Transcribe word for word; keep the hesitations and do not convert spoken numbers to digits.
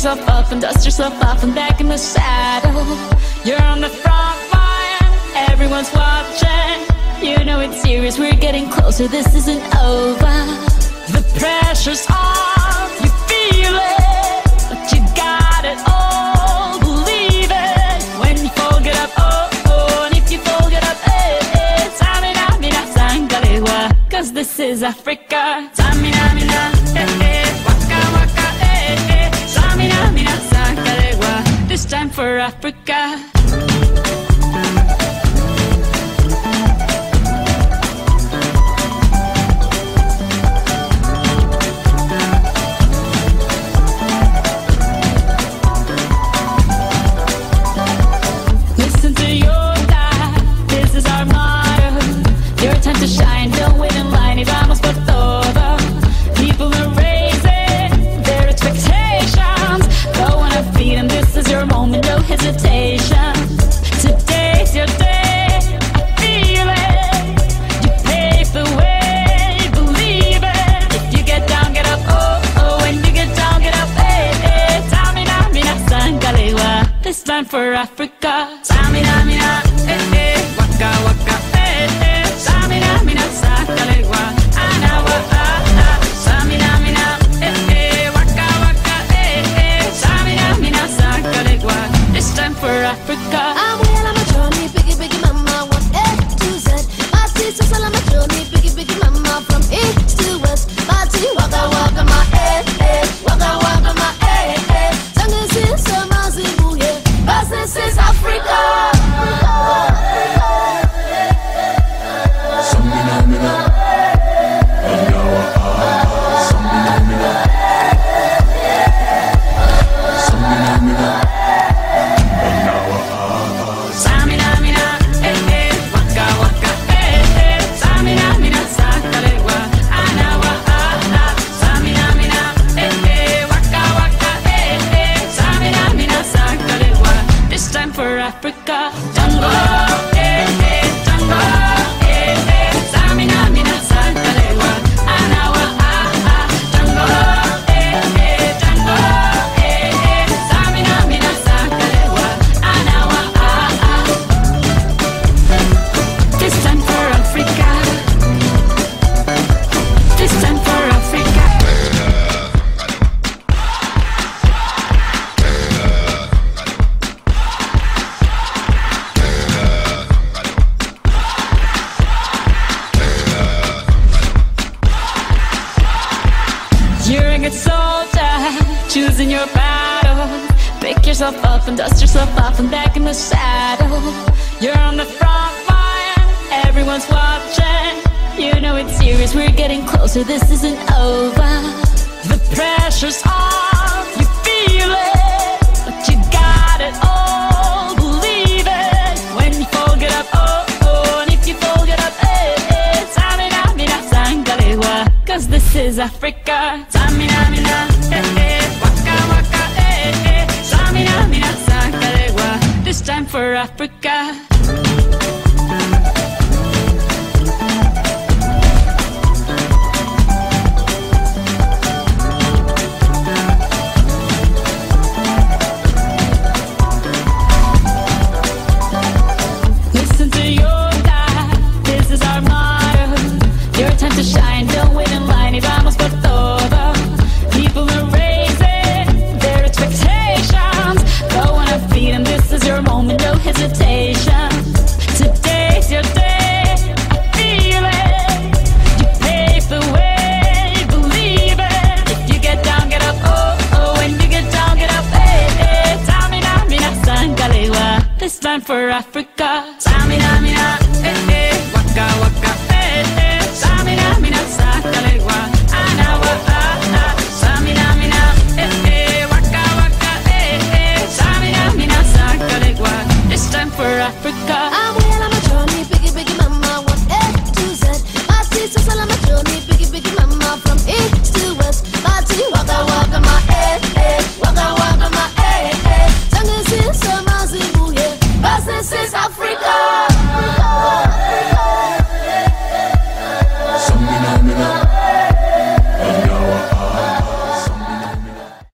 yourself up and dust yourself off and back in the saddle. You're on the front line, everyone's watching. You know it's serious, we're getting closer, this isn't over. The pressure's on, you feel it, but you got it all, believe it. When you fall, get up, oh, oh, and if you fall, get up, eh, eh. Samina, mina, sangalewa, cause this is Africa. Samina, mina, eh, eh, waka, waka, eh, eh. Samina, mina, sangalewa, this time for Africa. Hesitation. Today's your day, I feel it. You pave the way, believe it. If you get down, get up, oh, oh. When you get down, get up, eh, eh. Samina, mina, sangalewa, this time for Africa. Samina, mina, eh, eh. Waka, waka, eh, eh. Samina, mina, sangalewa, anawa, ah, ah. Samina, mina, eh, eh. Waka, waka, eh, eh. Samina, mina, sangalewa, this time for Africa. I'm well on my journey, biggie, biggie mama, one A to Z. My sisters all on my journey, biggie, biggie mama, from east to west. Party, waka, waka, my eh, eh, waka, waka, my eh, eh. Jungle is so massive, yeah, cause this is Africa. Samina, mina, anawa, ah, samina, mina, samina, mina. For Africa, Tango, eh, eh, Tango, eh, eh, Samina, mina, sangalewa, anawa, ah, ah, Tango, eh, eh, Tango, eh, eh, Samina, mina, sangalewa, anawa, ah, ah. This time for Africa, this time for Africa. You're a good soldier, choosing your battle. Pick yourself up and dust yourself off and back in the saddle. You're on the front line, everyone's watching. You know it's serious, we're getting closer, this isn't over. The pressure's on, you feel it, but you got it all, believe it. When you fall, get up, oh, oh, and if you fall, get up, eh, eh. Samina, mina, sangalewa, cause this is Africa. Samina, mina, eh, eh. Waka, waka, eh, eh. Samina, mina, sangalewa, this time for Africa. Listen to your God, this is our motto. Your time to shine, don't wait in line, y vamos por todo. People are raising their expectations. Go on a feed and this is your moment, no hesitation. Today's your day, I feel it. You pave the way, believe it. If you get down, get up, oh, oh. When you get down, get up, eh, eh. Samina, mina, sangalewa, this time for Africa. Samina, mina, eh, eh. Waka, waka, eh, eh. Samina, mina, sangalewa, anawa, ah, ah. Samina, mina, eh, eh. Waka, waka, eh, eh. Samina, mina, sangalewa, this time for Africa. I'm